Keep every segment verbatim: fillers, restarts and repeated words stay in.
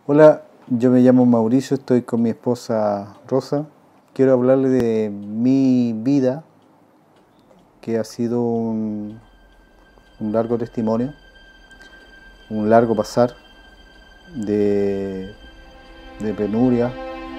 Hola, yo me llamo Mauricio, estoy con mi esposa Rosa. Quiero hablarle de mi vida, que ha sido un, un largo testimonio, un largo pasar de, de penuria.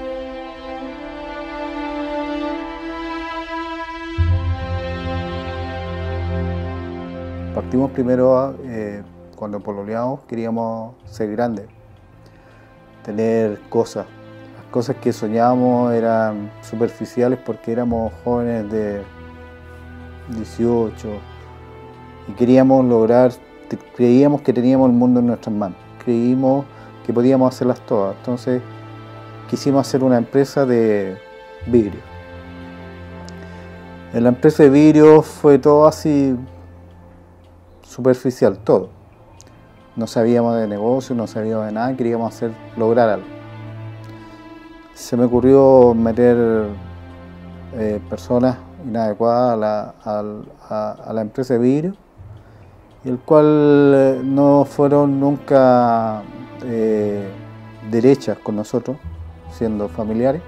Partimos primero, eh, cuando pololeamos, queríamos ser grandes, tener cosas. Las cosas que soñábamos eran superficiales porque éramos jóvenes de dieciocho y queríamos lograr, creíamos que teníamos el mundo en nuestras manos, creímos que podíamos hacerlas todas. Entonces quisimos hacer una empresa de vidrio. En la empresa de vidrio fue todo así superficial, todo. No sabíamos de negocio, no sabíamos de nada, queríamos hacer, lograr algo. Se me ocurrió meter eh, personas inadecuadas a la, a, a la empresa de vidrio, el cual eh, no fueron nunca eh, derechas con nosotros, siendo familiares,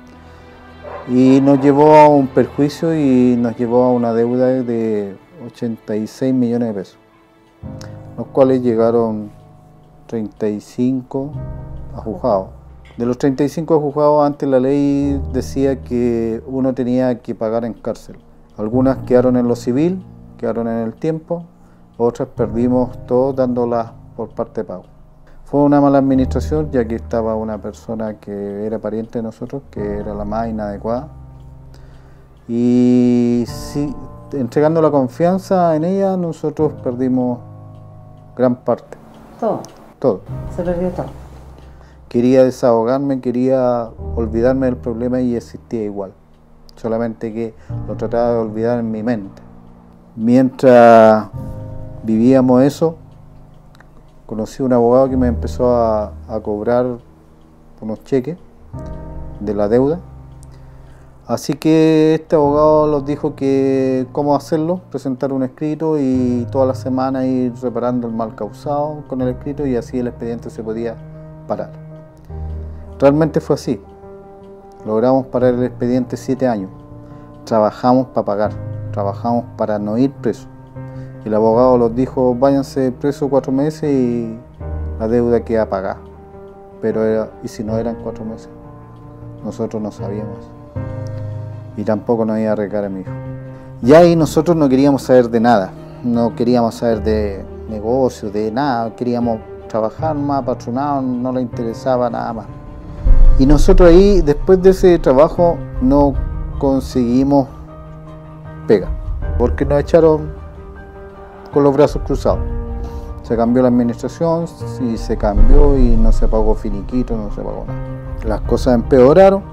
y nos llevó a un perjuicio y nos llevó a una deuda de ochenta y seis millones de pesos, los cuales llegaron treinta y cinco a juzgados. De los treinta y cinco juzgados, antes la ley decía que uno tenía que pagar en cárcel. Algunas quedaron en lo civil, quedaron en el tiempo, otras perdimos todo dándolas por parte de pago. Fue una mala administración, ya que estaba una persona que era pariente de nosotros, que era la más inadecuada, y sí, entregando la confianza en ella, nosotros perdimos gran parte. Todo. Todo. Se perdió todo. Quería desahogarme, quería olvidarme del problema y existía igual. Solamente que lo trataba de olvidar en mi mente. Mientras vivíamos eso, conocí a un abogado que me empezó a, a cobrar unos cheques de la deuda. Así que este abogado nos dijo que cómo hacerlo, presentar un escrito y toda la semana ir reparando el mal causado con el escrito, y así el expediente se podía parar. Realmente fue así. Logramos parar el expediente siete años. Trabajamos para pagar, trabajamos para no ir preso. El abogado nos dijo, váyanse preso cuatro meses y la deuda queda pagada. Pero era, ¿y si no eran cuatro meses? Nosotros no sabíamos. Y tampoco nos iba a arriesgar a mi hijo. Y ahí nosotros no queríamos saber de nada, no queríamos saber de negocio, de nada, queríamos trabajar más, patronado, no le interesaba nada más. Y nosotros ahí, después de ese trabajo, no conseguimos pega, porque nos echaron con los brazos cruzados. Se cambió la administración, y se cambió y no se pagó finiquito, no se pagó nada. Las cosas empeoraron.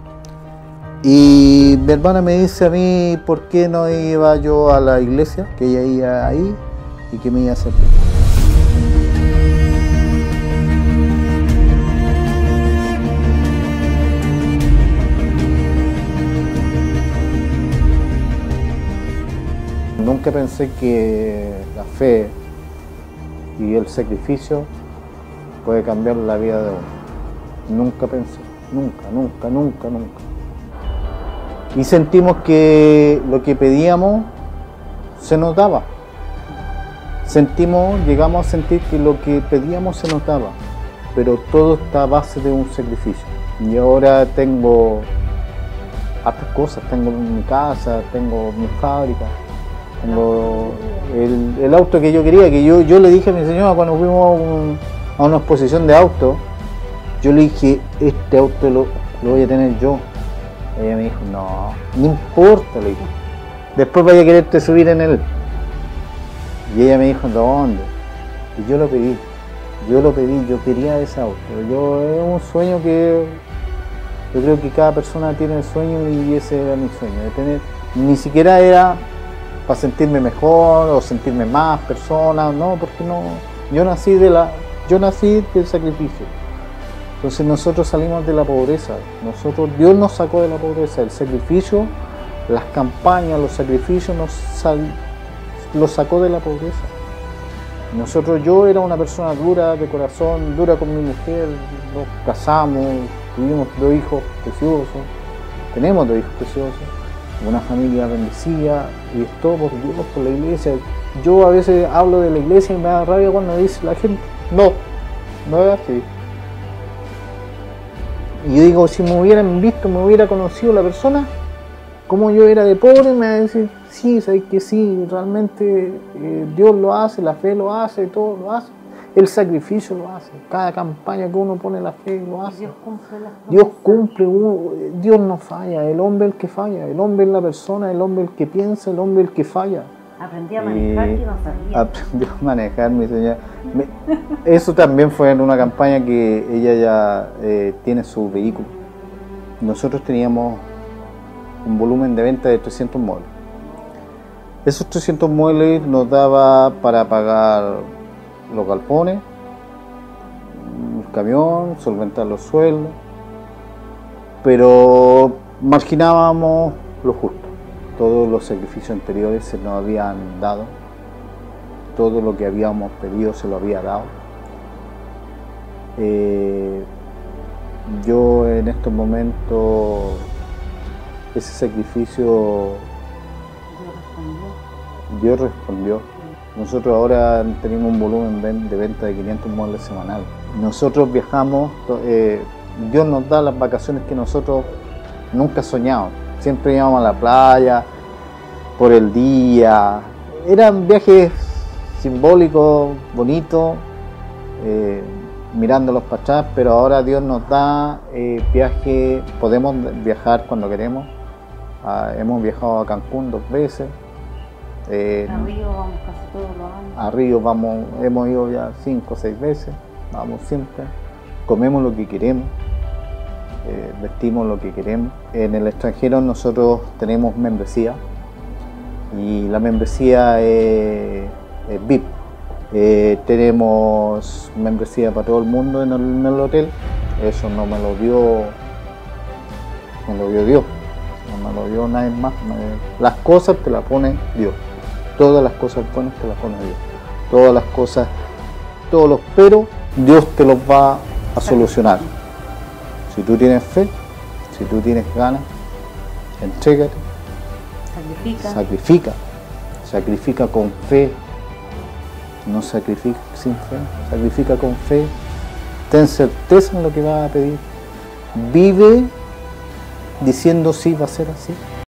Y mi hermana me dice a mí por qué no iba yo a la iglesia, que ella iba ahí y que me iba a servir. Nunca pensé que la fe y el sacrificio puede cambiar la vida de uno. Nunca pensé, nunca, nunca, nunca, nunca. Y sentimos que lo que pedíamos se nos daba. Sentimos, llegamos a sentir que lo que pedíamos se nos daba, pero todo está a base de un sacrificio. Y ahora tengo hartas cosas, tengo mi casa, tengo mi fábrica, tengo el, el auto que yo quería, que yo, yo le dije a mi señora cuando fuimos a, un, a una exposición de autos, yo le dije, este auto lo, lo voy a tener yo. Ella me dijo, no, no importa, le dije, después vaya a quererte subir en él. Y ella me dijo, ¿dónde? Y yo lo pedí, yo lo pedí, yo quería ese auto. Yo, es un sueño que yo creo que cada persona tiene el sueño, y ese era mi sueño, de tener, ni siquiera era para sentirme mejor o sentirme más persona, no, porque no, yo nací de la, yo nací del sacrificio. Entonces nosotros salimos de la pobreza, nosotros, Dios nos sacó de la pobreza, el sacrificio, las campañas, los sacrificios nos, sal, los sacó de la pobreza. Nosotros, yo era una persona dura de corazón, dura con mi mujer, nos casamos, tuvimos dos hijos preciosos, tenemos dos hijos preciosos, una familia bendecida, y es todo por Dios, por la iglesia. Yo a veces hablo de la iglesia y me da rabia cuando dice la gente, no, no es así. Y yo digo, si me hubieran visto, me hubiera conocido la persona, como yo era de pobre, me va a decir, sí, sabes que sí, realmente eh, Dios lo hace, la fe lo hace, todo lo hace, el sacrificio lo hace, cada campaña que uno pone la fe lo hace. Dios cumple, las Dios cumple, uno, Dios no falla, el hombre es el que falla, el hombre es la persona, el hombre es el que piensa, el hombre es el que falla. Aprendí a manejar Eh, que no sabía. Aprendió a manejar, mi señora. Me- Eso también fue en una campaña que ella ya eh, tiene su vehículo. Nosotros teníamos un volumen de venta de trescientos muebles. Esos trescientos muebles nos daba para pagar los galpones, el camión, solventar los sueldos, pero marginábamos lo justo. Todos los sacrificios anteriores se nos habían dado, todo lo que habíamos pedido se lo había dado. Eh, yo en estos momentos, ese sacrificio, Dios respondió. Nosotros ahora tenemos un volumen de venta de quinientos muebles semanales. Nosotros viajamos, eh, Dios nos da las vacaciones que nosotros nunca soñamos. Siempre íbamos a la playa, por el día. Eran viajes simbólicos, bonitos, eh, mirándolos para atrás, pero ahora Dios nos da eh, viaje, podemos viajar cuando queremos. Ah, hemos viajado a Cancún dos veces. Eh, A Río vamos casi todos los años. A Río vamos, hemos ido ya cinco o seis veces, vamos siempre, comemos lo que queremos, eh, vestimos lo que queremos. En el extranjero nosotros tenemos membresía y la membresía es, es V I P. Eh, tenemos membresía para todo el mundo en el, en el hotel, eso no me lo dio, me lo dio Dios, no me lo dio nadie más. Me, las cosas te las pone Dios. Todas las cosas buenas te las pone Dios. Todas las cosas, todos los pero, Dios te los va a solucionar. Si tú tienes fe, si tú tienes ganas, entrégate, Sacrifica. sacrifica, sacrifica con fe, no sacrifica sin fe, sacrifica con fe, ten certeza en lo que vas a pedir, vive diciendo sí, va a ser así.